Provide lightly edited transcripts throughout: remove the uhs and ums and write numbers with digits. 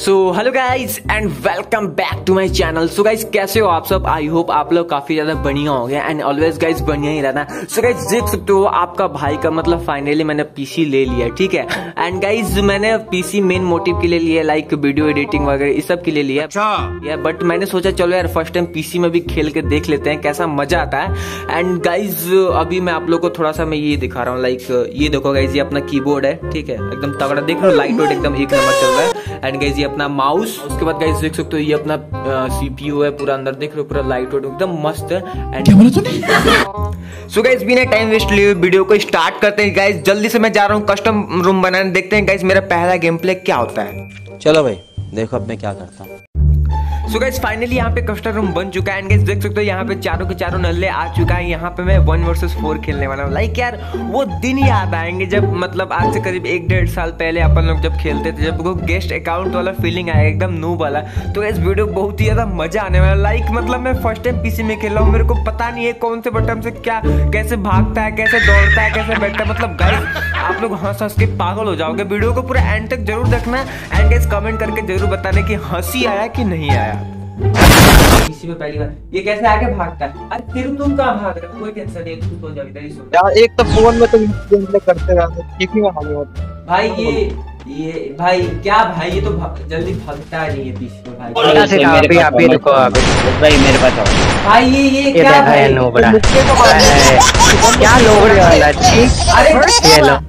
So hello guys and welcome back to my channel. So guys कैसे हो आप सब? आई होप आप लोग काफी ज्यादा बढ़िया हो गए एंड ऑलवेज गाइज बढ़िया ही रहना। सो गाइज देख सकते हो आपका भाई का मतलब फाइनली मैंने पीसी ले लिया, ठीक है। एंड गाइज मैंने पीसी मेन मोटिव के लिए लिया, लाइक वीडियो एडिटिंग वगैरह इस सब के लिए लिया। अच्छा बट मैंने सोचा चलो यार फर्स्ट टाइम पीसी में भी खेल के देख लेते हैं कैसा मजा आता है। एंड गाइज अभी मैं आप लोग को थोड़ा सा मैं ये दिखा रहा हूँ, लाइक ये देखो गाइज ये अपना कीबोर्ड है, ठीक है, एकदम तगड़ा देख लो, लाइट वेट एकदम एक नंबर चल रहा है। एंड गाइज ये अपना माउस, उसके बाद गाइस देख सकते हो ये अपना सीपीयू है, पूरा अंदर देख रहे हो, पूरा लाइट वेट एकदम मस्त है। एंड सो गाइस बिना टाइम वेस्ट लिए वीडियो को स्टार्ट करते हैं गाइस। जल्दी से मैं जा रहा हूँ कस्टम रूम बनाने, देखते हैं गाइस मेरा पहला गेम प्ले क्या होता है। चलो भाई देखो अब मैं क्या करता हूँ। सो गाइस फाइनली यहाँ पे कस्टम रूम बन चुका है एंड गाइस देख सकते हो यहाँ पे चारों के चारों नल्ले आ चुका है। यहाँ पे मैं 1 वर्सेस 4 खेलने वाला हूँ। लाइक यार वो दिन याद आएंगे जब मतलब आज से करीब 1-1.5 साल पहले अपन लोग जब खेलते थे, जब वो गेस्ट अकाउंट वाला फीलिंग आया एकदम नूब वाला। तो इस वीडियो बहुत ही ज्यादा मजा आने वाला। लाइक मतलब मैं फर्स्ट टाइम पीसी में खेल रहा हूँ, मेरे को पता नहीं है कौन से बटन से क्या कैसे भागता है, कैसे दौड़ता है, कैसे बैठता है। मतलब गाइस आप लोग हंस हंस के पागल हो जाओगे। वीडियो को पूरा एंड तक जरूर देखना एंड गाइस कमेंट करके जरूर बताने की हंसी आया कि नहीं आया। इसी में पहली बार ये कैसे आके भागता है। अरे फिर तुम कहाँ भाग रहे हो? कोई टेंशन नहीं, तू सो जा इधर ही सो यार। एक तो फोन में तुम गेम प्ले करते रहते हो, ठीक नहीं भागे भाई। ये भाई क्या भाई, ये तो जल्दी भागता नहीं है पीछे में भाई। क्या से आप ही रुको भाई, मेरे पास आओ भाई। ये क्या भाई नोबड़ा क्या नोबड़े वाला छी। अरे ये लो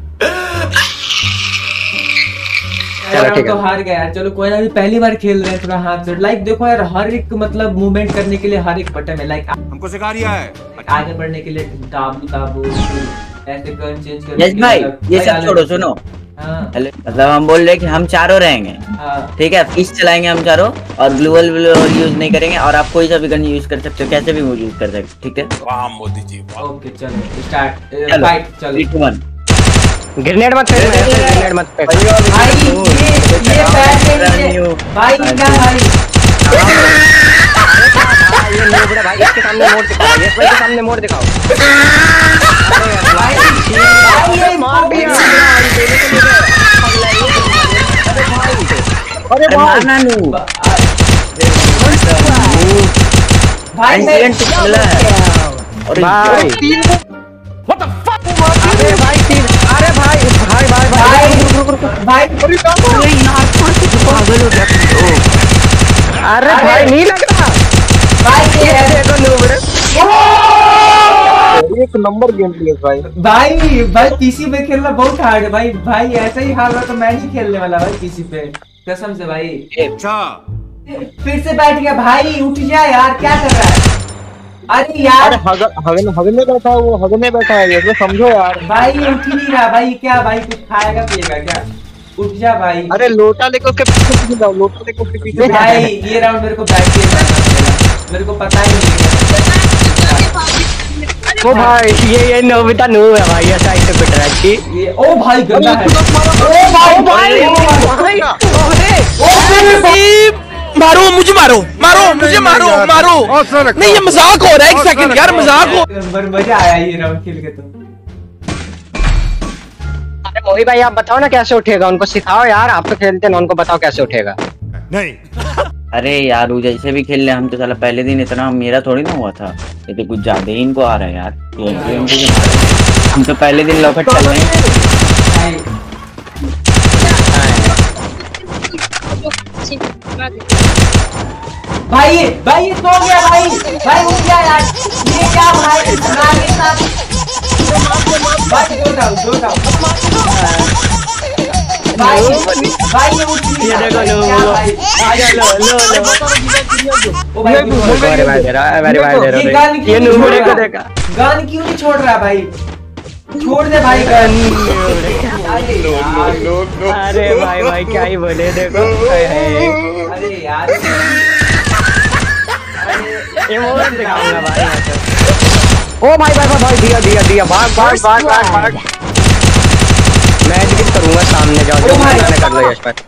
चलो तो हार गया यार। चलो कोई ना, भी पहली बार खेल रहे हैं, थोड़ा हाथ से लाइक देखो यार, हर एक मतलब मूवमेंट करने के लिए हर एक बटन है। लाइक हमको सिखा रिया है आगे बढ़ने के लिए दाबू ऐसे गन चेंज करने यस भाई ये सब छोड़ो, सुनो। मतलब हम बोल रहे हैं कि हम चारों रहेंगे, ठीक है, फिश चलाएंगे हम चारों और ग्लूवल यूज नहीं करेंगे और आप कोई सा भी गन यूज कर सकते हो, कैसे भी यूज कर सकते हो, ठीक है। वाह मोदी जी। ओके चलो स्टार्ट फाइट। चलो 3 2 1 ग्रेनेड मत फेंक, ग्रेनेड मत फेंक भाई। ये पैर से भाई क्या भाई ये नोबड़ा भाई, इसके सामने मोड़ दिखाओ, ये भाई के सामने मोड़ दिखाओ। ये मार दिया। अरे मारना नू भाई और भाई व्हाट द फक। अरे भाई तीन, अरे भाई भाई भाई भाई अरे भाई नहीं लग रहा भाई। ये देखो नोबड़े एक नंबर गेम प्ले भाई पीसी पे खेलना बहुत हार्ड है भाई। भाई ऐसा ही हाल रहा तो मैं नहीं खेलने वाला भाई पीसी पे, कसम से भाई। अच्छा फिर से बैठ गया भाई, उठ जा यार, क्या कर रहा है? अरे यार हगने बैठा है, वो हगने बैठा है, ये समझो यार। भाई उठ ही नहीं रहा भाई। क्या भाई कुछ खाएगा पिएगा क्या? उठ जा भाई। अरे लोटा लेकर उसके पीछे जाओ, लोटा लेकर उसके पीछे। भाई ये राउंड मेरे को बैठ के मारना पड़ेगा, मेरे को पता ही नहीं। ओ भाई ये नोबिता नूब है भाई, ऐसा इसे पिट रहा है ये। ओ भाई गंदा है। ओ भाई मारो मुझे, मारो मुझे, मारो नहीं, ये मजाक हो रहा है। 1 सेकंड यार, मजाक हो। मजा आया ये राउंड खेल के। तो अरे मोही भाई आप बताओ ना कैसे उठेगा, उनको सिखाओ यार, आप तो खेलते ना, उनको बताओ कैसे उठेगा। नहीं अरे यार वो जैसे भी खेल ले, हम तो साला पहले दिन इतना मेरा थोड़ी ना हुआ था, ये तो कुछ ज्यादा ही इनको आ रहा है यार। हम तो पहले दिन लॉकेट चल रहे हैं भाई। ये सो गया भाई। भाई उठ गया यार, ये क्या भाई भाई दो डाउन भाई ये उठ गया। ये देखो लो ओ भाई मेरे भाई दे रहा है, मेरे भाई दे रहा है, ये नूबड़े को देखा। गन क्यों नहीं छोड़ रहा भाई? छोड़ दे भाई गन। अरे भाई क्या ही बोले, देखो अरे यार ये मोड़ दिखाऊंगा भाई। ओ भाई दिया भाग। मैं एग्जिट करूंगा, सामने जाओ जो मैंने कर लिया इस पर।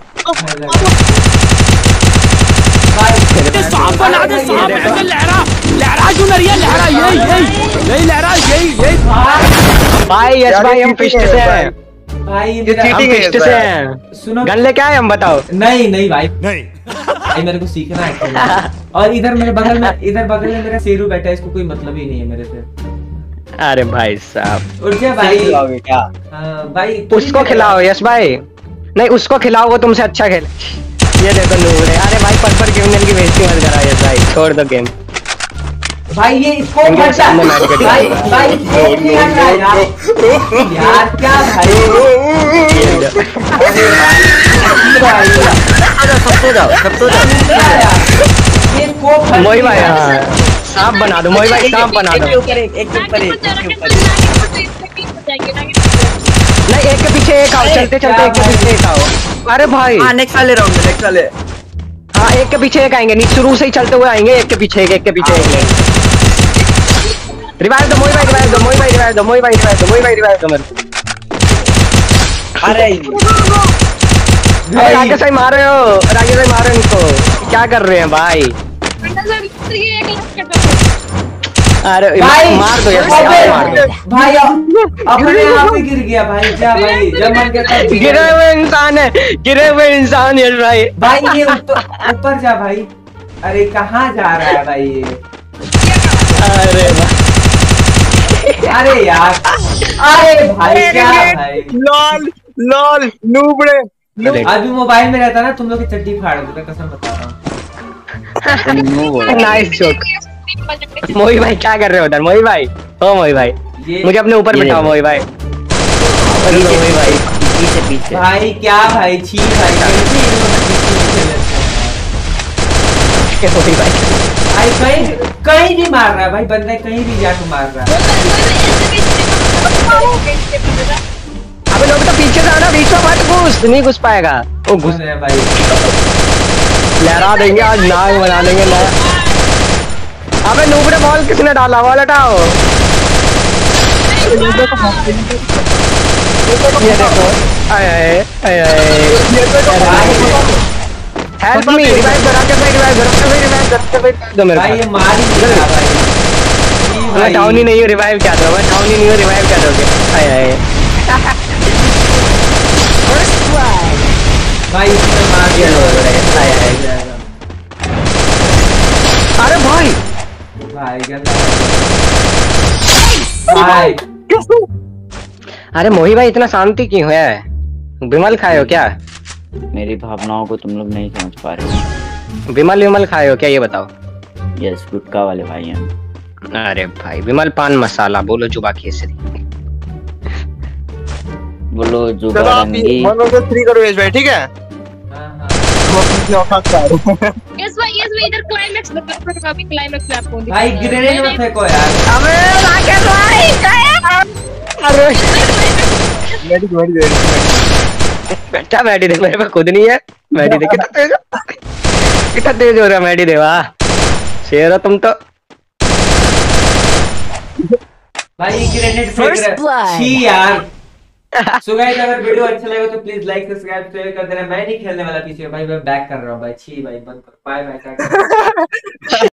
सांप बना दे, सांप ऐसे लहरा क्यों नहीं है? लहरा यही लहरा यही भाई यस भाई हम फिस्ट से हैं। भाई ये मेरा चीटिंग है से हैं। सुनो गन लेके आए हम बताओ। नहीं भाई भाई मेरे को सीखना है खेलना। और इधर मेरे बगल में मेरा शेरू बैठा है, इसको कोई मतलब ही नहीं है मेरे से। अरे भाई साहब उठ जा भाई। क्या भाई उसको खिलाओ यश भाई, नहीं उसको खिलाओ, वो तुमसे अच्छा खेले। ये देखो नूबड़े, अरे भाई पर क्रिमिनल की बेइज्जती मत करा यश भाई, छोड़ दो गेम भाई। ये इसको भाई यार क्या भाई मोई भाई सांप बना दो, मोई भाई सांप बना दो। नहीं एक के पीछे एक आओ, चलते चलते एक के पीछे एक आओ। अरे भाई नेक्स्ट वाले राउंड में नेक्स्ट वाले। हाँ एक के पीछे एक आएंगे, नीचे शुरू से ही चलते हुए आएंगे, एक के पीछे एक के पीछे एक। रिवाइव दो मोई भाई, रिवाइव दो मोई भाई, रिवाइव दो मोई भाई, रिवाइव दो मोई भाई, रिवाइव दो मेरे को। अरे राकेश भाई मार रहे हो, राकेश भाई मार रहे हो इनको, क्या कर रहे हैं भाई? अरे भाई मार दो यार, मार दो भाई। अपने आप ही गिर गया भाई। जा भाई जब मन करता गिरे हुए इंसान है, गिरे हुए इंसान यश भाई। भाई ये ऊपर जा भाई। अरे कहाँ जा रहा है भाई ये? अरे अरे यार, अरे भाई क्या भाई? लॉल नूबड़े। अभी मोबाइल में रहता ना तुम लोग की चड्डी फाड़ देता, कसम बता रहा हूँ। Nice joke. मोही भाई क्या कर रहे हो उधर? मोही भाई, ओ मोही भाई मुझे अपने ऊपर बिठाओ मोही भाई। मोही भाई पीछे भाई क्या भाई? छी भाई मोही भाई भाई कहीं भी मार रहा है भाई, बंदा कहीं भी जाके मार रहा है। अबे लोग तो पीछे से आना, बीच में मत घुस, नहीं घुस पाएगा वो। घुस रहे भाई, लहरा देंगे आज, नाग बना देंगे ना। अबे नूबड़े बॉल किसने डाला? बॉल हटाओ। ये देखो हेल्प मी, रिवाइव करा के भाई, रिवाइव करो भाई, रिवाइव करके दो मेरे को। भाई ये मार ही नहीं रहा भाई। मैं डाउन ही नहीं हूँ, रिवाइव क्या दो? मैं डाउन ही नहीं हूँ, रिवाइव क्या दोगे? भाई इसने मार दिया। अरे भाई भाई भाई अरे मोही भाई इतना शांति क्यों है? विमल खाए हो क्या? मेरी भावनाओं को तुम लोग नहीं समझ पा रहे। विमल खाए हो क्या ये बताओ? यस गुटका वाले भाई हैं। अरे भाई विमल पान मसाला, बोलो जुबा केसरी, बोलो जुबा रंगी। 1 2 3 करो यश भाई, ठीक है? यस भाई इधर क्लाइमैक्स में अभी क्लाइमैक्स में आपको भाई ग्रेनेड मत फेंको यार। अबे राकेश भाई अरे बेटा मैडी दे, मेरे पे खुद नहीं है मैडी दे। कितना तेज हो रहा मैडी दे, वाह शेर हो तुम तो। भाई ग्रेनेड फेंक रहा छी यार। सो गाइस अगर वीडियो अच्छा लगा तो प्लीज लाइक सब्सक्राइब शेयर कर देना। मैं नहीं खेलने वाला पीछे भाई, मैं बैक कर रहा हूँ भाई। छी भाई बंद कर, बाय बाय।